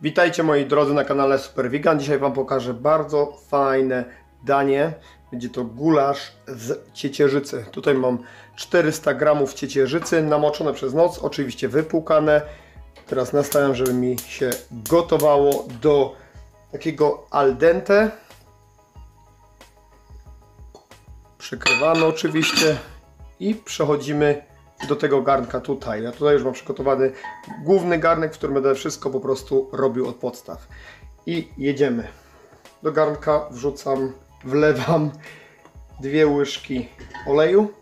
Witajcie moi drodzy na kanale Super Vegan. Dzisiaj Wam pokażę bardzo fajne danie. Będzie to gulasz z ciecierzycy. Tutaj mam 400 gramów ciecierzycy namoczone przez noc, oczywiście wypłukane. Teraz nastawiam, żeby mi się gotowało do takiego al dente. Przykrywamy oczywiście i przechodzimy do tego garnka tutaj. Ja tutaj już mam przygotowany główny garnek, w którym będę wszystko po prostu robił od podstaw. I jedziemy. Do garnka wlewam 2 łyżki oleju.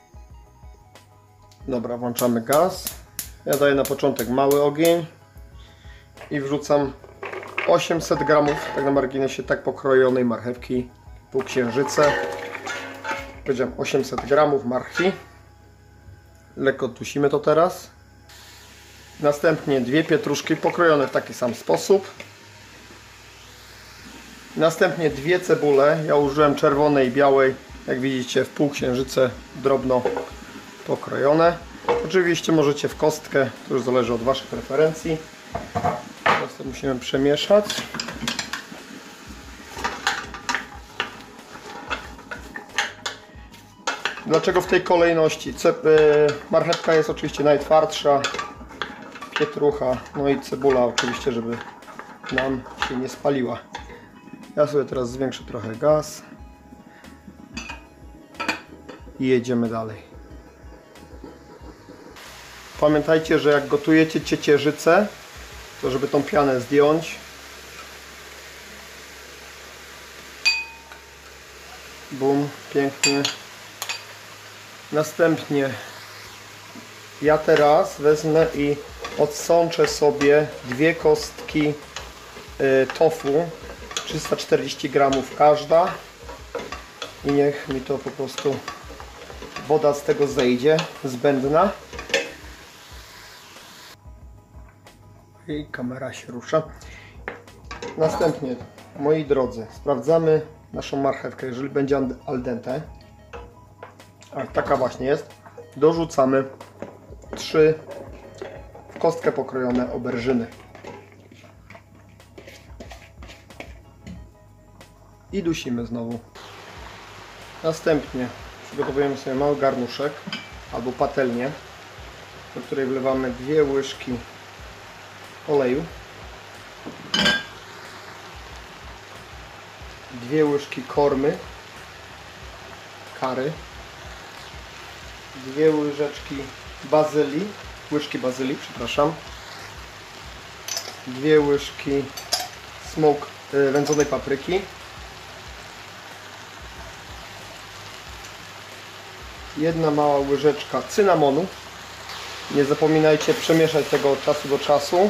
Dobra, włączamy gaz. Ja daję na początek mały ogień i wrzucam 800 gramów, tak na marginesie, tak pokrojonej marchewki półksiężyce. Powiedziałem 800 gramów marchwi. Lekko dusimy to teraz. Następnie 2 pietruszki pokrojone w taki sam sposób. Następnie 2 cebule. Ja użyłem czerwonej i białej, jak widzicie, w półksiężyce drobno pokrojone. Oczywiście możecie w kostkę, to już zależy od Waszych preferencji. Teraz to musimy przemieszać. Dlaczego w tej kolejności? Marchewka jest oczywiście najtwardsza, pietrucha, no i cebula oczywiście, żeby nam się nie spaliła. Ja sobie teraz zwiększę trochę gaz i jedziemy dalej. Pamiętajcie, że jak gotujecie ciecierzycę, to żeby tą pianę zdjąć, bum, pięknie. Następnie ja teraz wezmę i odsączę sobie 2 kostki tofu, 340 gramów każda, i niech mi to po prostu woda z tego zejdzie, zbędna. I kamera się rusza. Następnie, moi drodzy, sprawdzamy naszą marchewkę. Jeżeli będzie al dente, a taka właśnie jest, dorzucamy 3 w kostkę pokrojone auberżyny i dusimy znowu. Następnie przygotowujemy sobie mały garnuszek albo patelnię, do której wlewamy 2 łyżki oleju, 2 łyżki kormy, curry, 2 łyżki bazylii, przepraszam, 2 łyżki wędzonej papryki, 1 mała łyżeczka cynamonu. Nie zapominajcie przemieszać tego od czasu do czasu.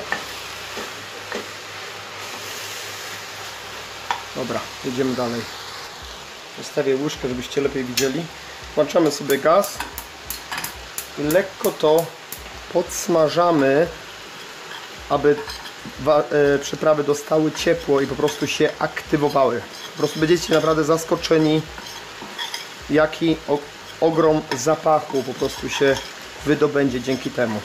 Dobra, jedziemy dalej. Zostawię łyżkę, żebyście lepiej widzieli. Włączamy sobie gaz i lekko to podsmażamy, aby przyprawy dostały ciepło i po prostu się aktywowały. Po prostu będziecie naprawdę zaskoczeni, jaki ogrom zapachu po prostu się wydobędzie dzięki temu.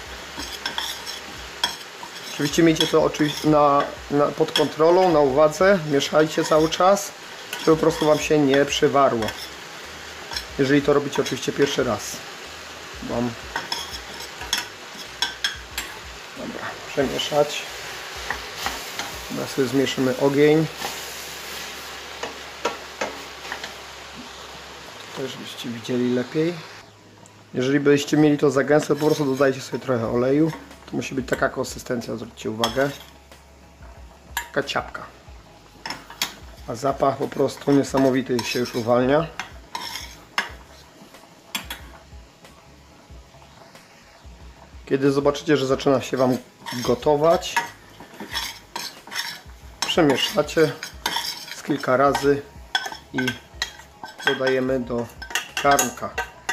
Oczywiście miejcie to pod kontrolą, na uwadze, mieszajcie cały czas, żeby po prostu Wam się nie przywarło. Jeżeli to robicie oczywiście pierwszy raz. Dobra, przemieszać. Teraz sobie zmniejszymy ogień. Tutaj, żebyście widzieli lepiej. Jeżeli byście mieli to za gęste, po prostu dodajcie sobie trochę oleju. To musi być taka konsystencja, zwróćcie uwagę. Taka ciapka. A zapach po prostu niesamowity się już uwalnia. Kiedy zobaczycie, że zaczyna się Wam gotować, przemieszacie z kilka razy i dodajemy do garnka.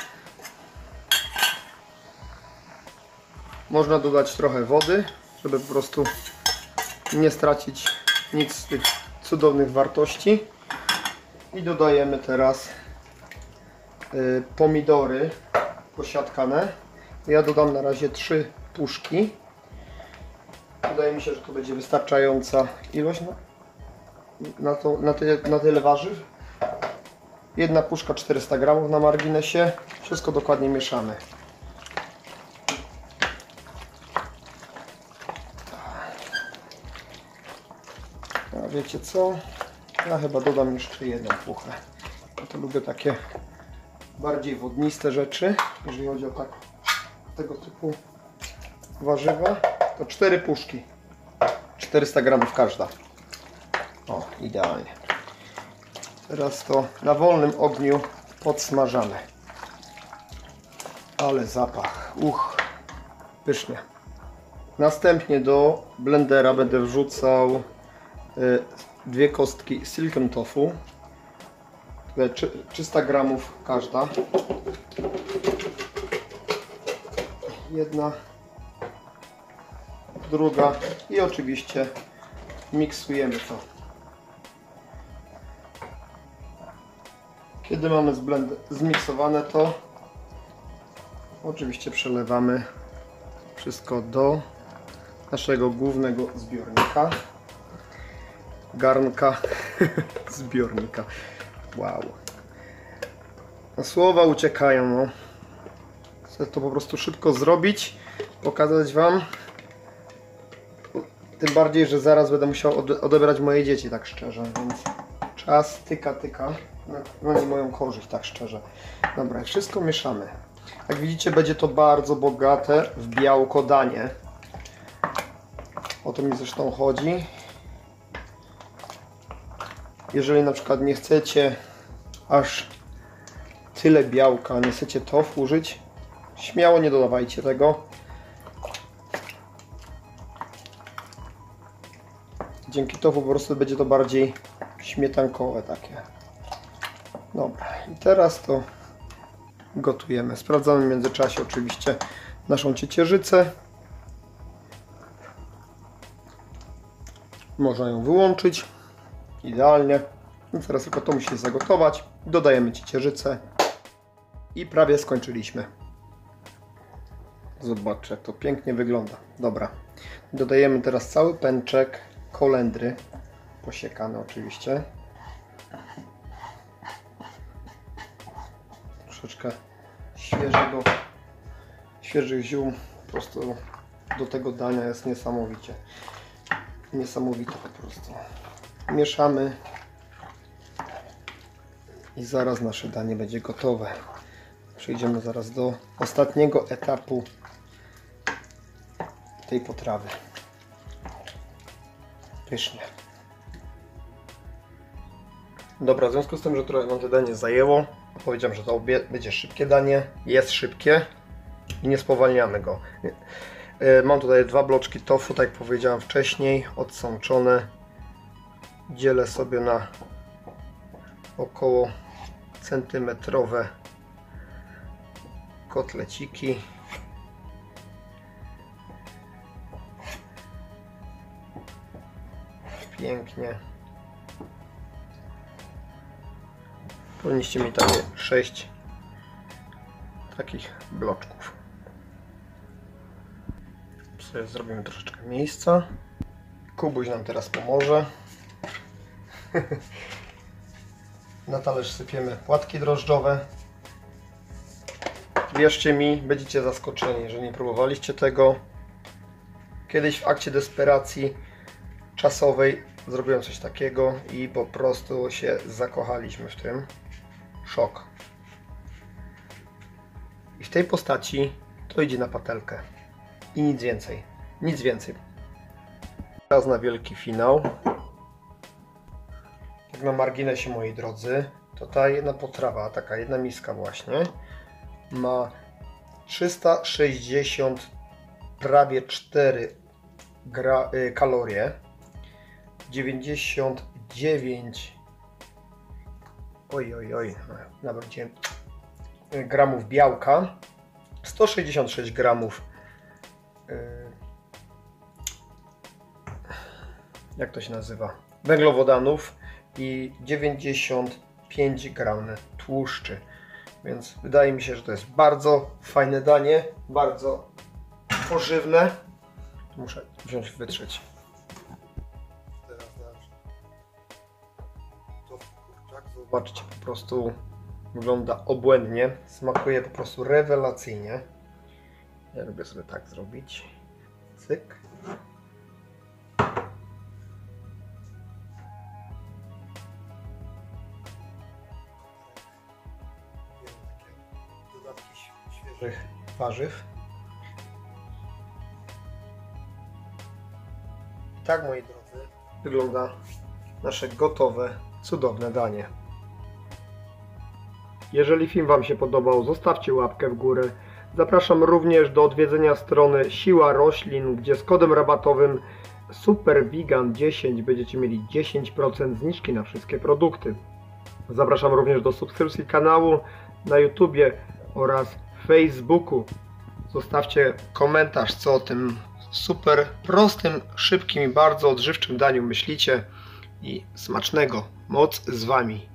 Można dodać trochę wody, żeby po prostu nie stracić nic z tych cudownych wartości. I dodajemy teraz pomidory posiadkane. Ja dodam na razie 3 puszki. Wydaje mi się, że to będzie wystarczająca ilość na tyle warzyw. Jedna puszka 400 gramów na marginesie. Wszystko dokładnie mieszamy. A wiecie co? Ja chyba dodam jeszcze jedną puchę. Ja to lubię takie bardziej wodniste rzeczy, jeżeli chodzi o tego typu warzywa. To 4 puszki. 400 gramów każda. O, idealnie. Teraz to na wolnym ogniu podsmażamy. Ale zapach. Pysznie. Następnie do blendera będę wrzucał 2 kostki silken tofu. 300 gramów każda. Jedna, druga i oczywiście miksujemy to. Kiedy mamy zmiksowane, to oczywiście przelewamy wszystko do naszego głównego zbiornika. Garnka zbiornika. Wow. No, słowa uciekają. No. Chcę to po prostu szybko zrobić, pokazać Wam. Tym bardziej, że zaraz będę musiał odebrać moje dzieci, tak szczerze, więc czas tyka. No nie moją korzyść, tak szczerze. Dobra, wszystko mieszamy. Jak widzicie, będzie to bardzo bogate w białko danie. O to mi zresztą chodzi. Jeżeli na przykład nie chcecie aż tyle białka, nie chcecie tofu użyć, śmiało nie dodawajcie tego. Dzięki tofu po prostu będzie to bardziej śmietankowe takie. Dobra, i teraz to gotujemy. Sprawdzamy w międzyczasie oczywiście naszą ciecierzycę. Można ją wyłączyć. Idealnie. Więc teraz tylko to musi zagotować. Dodajemy ciecierzycę i prawie skończyliśmy. Zobaczcie, jak to pięknie wygląda. Dobra. Dodajemy teraz cały pęczek kolendry. Posiekany oczywiście. Troszeczkę świeżych ziół po prostu do tego dania jest niesamowite po prostu. Mieszamy i zaraz nasze danie będzie gotowe. Przejdziemy zaraz do ostatniego etapu tej potrawy. Pysznie. Dobra, w związku z tym, że trochę nam to danie zajęło, powiedziałem, że to będzie szybkie danie. Jest szybkie i nie spowalniamy go. Mam tutaj 2 bloczki tofu, tak jak powiedziałem wcześniej, odsączone. Dzielę sobie na około centymetrowe kotleciki. Pięknie. Powinniście mieć takie 6 takich bloczków. Sobie zrobimy troszeczkę miejsca. Kubuś nam teraz pomoże. Na talerz sypiemy płatki drożdżowe. Wierzcie mi, będziecie zaskoczeni, jeżeli nie próbowaliście tego. Kiedyś w akcie desperacji czasowej zrobiłem coś takiego i po prostu się zakochaliśmy w tym. Szok. I w tej postaci to idzie na patelkę. I nic więcej. Nic więcej. Teraz na wielki finał. Tak na marginesie, moi drodzy, to ta jedna potrawa, taka jedna miska właśnie, ma 360 prawie 4 kalorie, 99 nawróciłem gramów białka, 166 gramów jak to się nazywa, węglowodanów i 95 gram tłuszczy. Więc wydaje mi się, że to jest bardzo fajne danie, bardzo pożywne. Muszę wziąć, wytrzeć. Teraz to kurczak. Zobaczcie, po prostu wygląda obłędnie. Smakuje po prostu rewelacyjnie. Ja lubię sobie tak zrobić. Cyk. Dodatki świeżych warzyw. Tak, moi drodzy, wygląda nasze gotowe, cudowne danie. Jeżeli film Wam się podobał, zostawcie łapkę w górę. Zapraszam również do odwiedzenia strony Siła Roślin, gdzie z kodem rabatowym SUPERVEGAN10 będziecie mieli 10% zniżki na wszystkie produkty. Zapraszam również do subskrypcji kanału na YouTubie oraz Facebooku. Zostawcie komentarz, co o tym super prostym, szybkim i bardzo odżywczym daniu myślicie. I smacznego. Moc z Wami.